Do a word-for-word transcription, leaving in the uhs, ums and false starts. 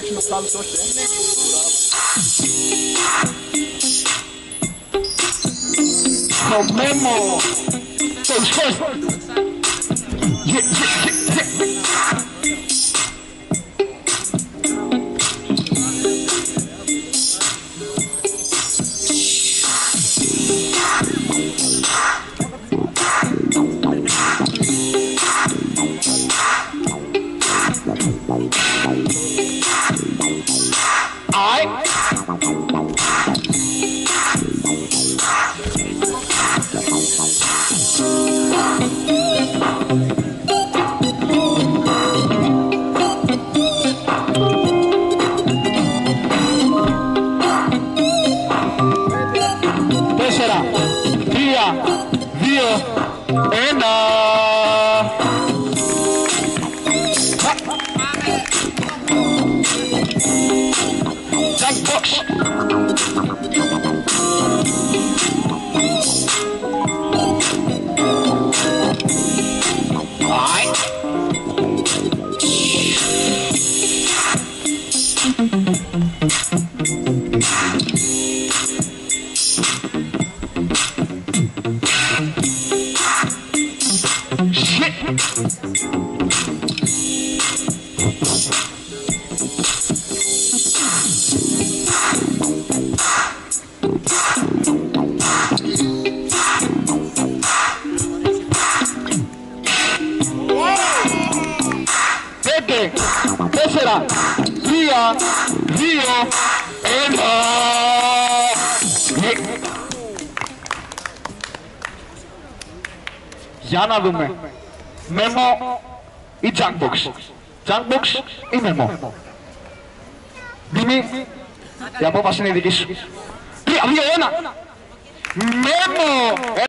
παίξουμε στους άλλους, όχι, ε. Το Memo. Το ισχύς. Τέσσερα, τρία, δύο, ένα. Junkbox. Πέντε, τέσσερα, τρία, δύο, ένα. Για να δούμε. Memo ή Junkbox. Junkbox ή Memo. Μίμη, η απόφαση είναι η δική σου. Τρία, δύο, ένα. Memo.